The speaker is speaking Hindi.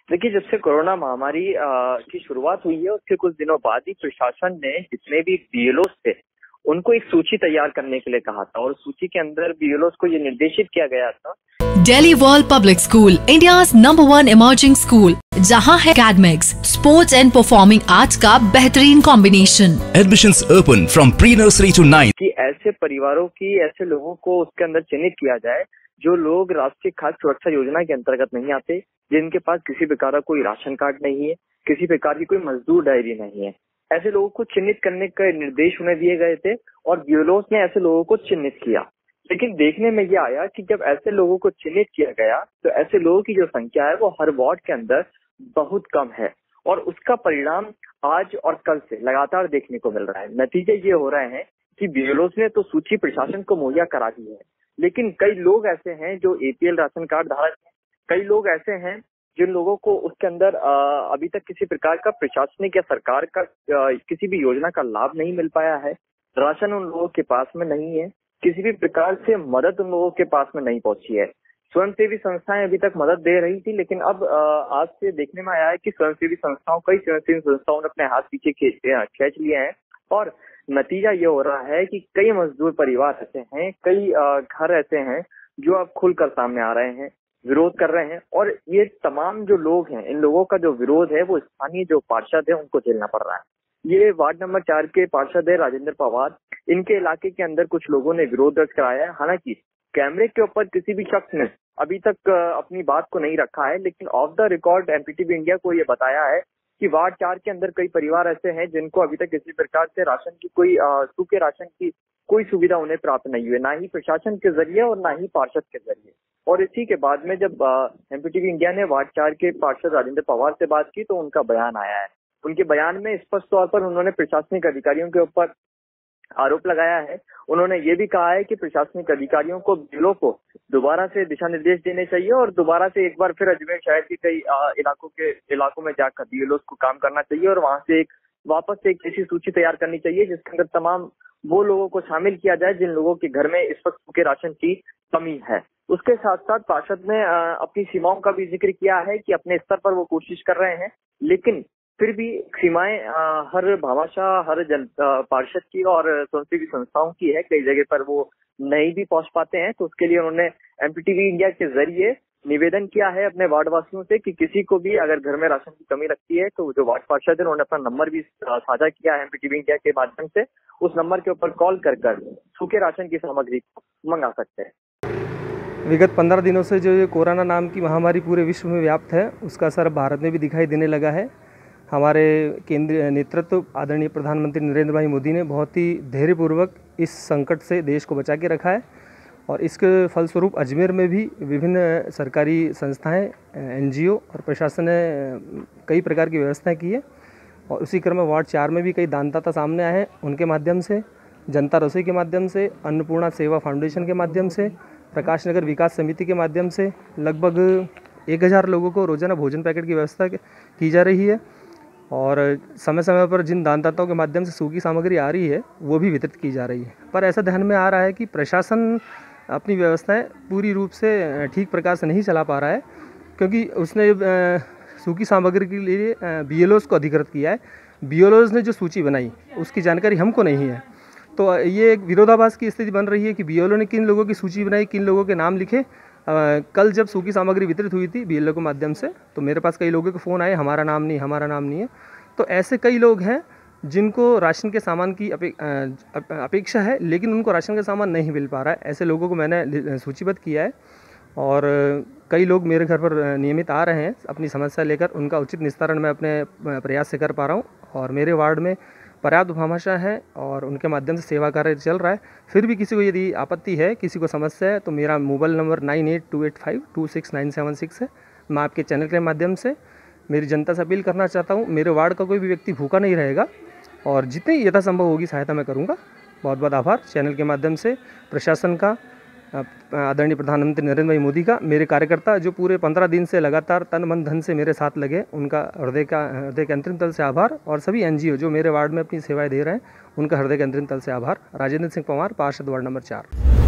देखिए, जब से कोरोना महामारी की शुरुआत हुई है, उसके कुछ दिनों बाद ही प्रशासन ने जितने भी बीएलओस थे, उनको एक सूची तैयार करने के लिए कहा था और सूची के अंदर बीएलओस को ये निर्देशित किया गया था। Delhi world public school, India's number 1 emerging school, जहां है academics, sports and performing arts का बेहतरीन combination. Admissions open from pre-nursery to 9th। कि ऐसे परिवारों की, ऐसे लोगों को उसके अंदर चिन्हित किया जाए जो लोग राष्ट्रीय खाद्य सुरक्षा योजना के अंतर्गत नहीं आते, जिनके पास किसी प्रकार का कोई राशन कार्ड नहीं है, किसी प्रकार की कोई मजदूर डायरी नहीं है। ऐसे लोगों को चिन्हित करने के निर्देश उन्हें दिए गए थे और बीएलओस ने ऐसे लोगों को चिन्हित किया। लेकिन देखने में ये आया कि जब ऐसे लोगों को चिन्हित किया गया तो ऐसे लोगों की जो संख्या है वो हर वार्ड के अंदर बहुत कम है और उसका परिणाम आज और कल से लगातार देखने को मिल रहा है। नतीजे ये हो रहे हैं कि बीएलओस ने तो सूची प्रशासन को मुहैया करा दी है, लेकिन कई लोग ऐसे हैं जो एपीएल राशन कार्ड धारक हैं, कई लोग ऐसे हैं जिन लोगों को उसके अंदर अभी तक किसी प्रकार का प्रशासनिक या सरकार का किसी भी योजना का लाभ नहीं मिल पाया है। राशन उन लोगों के पास में नहीं है, किसी भी प्रकार से मदद उन लोगों के पास में नहीं पहुंची है। स्वयंसेवी संस्थाएं अभी तक मदद दे रही थी, लेकिन अब आज से देखने में आया है कि कई स्वयंसेवी संस्थाओं ने अपने हाथ पीछे खींच लिए हैं और नतीजा ये हो रहा है कि कई मजदूर परिवार ऐसे हैं, कई घर ऐसे हैं जो अब खुलकर सामने आ रहे हैं, विरोध कर रहे हैं और ये तमाम जो लोग हैं, इन लोगों का जो विरोध है वो स्थानीय जो पार्षद है उनको झेलना पड़ रहा है। ये वार्ड नंबर 4 के पार्षद है राजेंद्र पवार। इनके इलाके के अंदर कुछ लोगों ने विरोध दर्ज कराया है। हालांकि कैमरे के ऊपर किसी भी शख्स ने अभी तक अपनी बात को नहीं रखा है, लेकिन off the record NDTV India को ये बताया है कि वार्ड 4 के अंदर कई परिवार ऐसे हैं जिनको अभी तक किसी प्रकार से राशन की कोई सूखे राशन की कोई सुविधा उन्हें प्राप्त नहीं हुई, ना ही प्रशासन के जरिए और ना ही पार्षद के जरिए। और इसी के बाद में जब एनपीटीवी इंडिया ने वार्ड 4 के पार्षद राजेंद्र पवार से बात की तो उनका बयान आया है। उनके बयान में स्पष्ट तौर पर उन्होंने प्रशासनिक अधिकारियों के ऊपर आरोप लगाया है। उन्होंने ये भी कहा है कि प्रशासनिक अधिकारियों को बीएलओ को दोबारा से दिशा निर्देश देने चाहिए और दोबारा से एक बार फिर अजमेर शहर के कई इलाकों में जाकर बीएलओ को काम करना चाहिए और वहां से वापस से एक ऐसी सूची तैयार करनी चाहिए जिसके अंदर तमाम वो लोगों को शामिल किया जाए जिन लोगों के घर में इस वक्त सूखे राशन की कमी है। उसके साथ साथ पार्षद ने अपनी सीमाओं का भी जिक्र किया है कि अपने स्तर पर वो कोशिश कर रहे हैं, लेकिन फिर भी सीमाएं हर भामाशाह, हर पार्षद की और स्वयंसेवी संस्थाओं की है। कई जगह पर वो नहीं भी पहुंच पाते हैं, तो उसके लिए उन्होंने एनपीटीवी इंडिया के जरिए निवेदन किया है अपने वार्ड वासियों से कि किसी को भी अगर घर में राशन की कमी लगती है तो जो वार्ड पार्षद है उन्होंने अपना नंबर भी साझा किया है एनपीटीवी इंडिया के माध्यम से। उस नंबर के ऊपर कॉल कर सूखे राशन की सामग्री को मंगा सकते हैं। विगत 15 दिनों से जो ये कोरोना नाम की महामारी पूरे विश्व में व्याप्त है, उसका असर भारत में भी दिखाई देने लगा है। हमारे केंद्रीय नेतृत्व आदरणीय प्रधानमंत्री नरेंद्र भाई मोदी ने बहुत ही धैर्यपूर्वक इस संकट से देश को बचा के रखा है और इसके फलस्वरूप अजमेर में भी विभिन्न सरकारी संस्थाएं, एनजीओ और प्रशासन ने कई प्रकार की व्यवस्थाएं की है और उसी क्रम में वार्ड 4 में भी कई दानदाता सामने आए हैं। उनके माध्यम से, जनता रसोई के माध्यम से, अन्नपूर्णा सेवा फाउंडेशन के माध्यम से, प्रकाश नगर विकास समिति के माध्यम से लगभग 1000 लोगों को रोजाना भोजन पैकेट की व्यवस्था की जा रही है और समय समय पर जिन दानदाताओं के माध्यम से सूखी सामग्री आ रही है वो भी वितरित की जा रही है। पर ऐसा ध्यान में आ रहा है कि प्रशासन अपनी व्यवस्थाएं पूरी रूप से ठीक प्रकार से नहीं चला पा रहा है, क्योंकि उसने सूखी सामग्री के लिए बीएलओस को अधिकृत किया है। बीएलओस ने जो सूची बनाई उसकी जानकारी हमको नहीं है, तो ये एक विरोधाभास की स्थिति बन रही है कि बीएलओ ने किन लोगों की सूची बनाई, किन लोगों के नाम लिखे। कल जब सूखी सामग्री वितरित हुई थी बीएलओ के माध्यम से, तो मेरे पास कई लोगों के फ़ोन आए, हमारा नाम नहीं है। तो ऐसे कई लोग हैं जिनको राशन के सामान की अपेक्षा है, लेकिन उनको राशन का सामान नहीं मिल पा रहा है। ऐसे लोगों को मैंने सूचीबद्ध किया है और कई लोग मेरे घर पर नियमित आ रहे हैं अपनी समस्या लेकर। उनका उचित निस्तारण मैं अपने प्रयास से कर पा रहा हूँ और मेरे वार्ड में पर्याप्त भामाशाह है और उनके माध्यम से सेवा कार्य चल रहा है। फिर भी किसी को यदि आपत्ति है, किसी को समस्या है, तो मेरा मोबाइल नंबर 9828526976 है। मैं आपके चैनल के माध्यम से मेरी जनता से अपील करना चाहता हूँ, मेरे वार्ड का कोई भी व्यक्ति भूखा नहीं रहेगा और जितनी यथासंभव होगी सहायता मैं करूँगा। बहुत बहुत आभार चैनल के माध्यम से प्रशासन का, आदरणीय प्रधानमंत्री नरेंद्र भाई मोदी का, मेरे कार्यकर्ता जो पूरे 15 दिन से लगातार तन मन धन से मेरे साथ लगे, उनका हृदय के अंतरिम तल से आभार और सभी एनजीओ जो मेरे वार्ड में अपनी सेवाएं दे रहे हैं उनका हृदय के अंतरिम तल से आभार। राजेंद्र सिंह पवार, पार्षद वार्ड नंबर 4।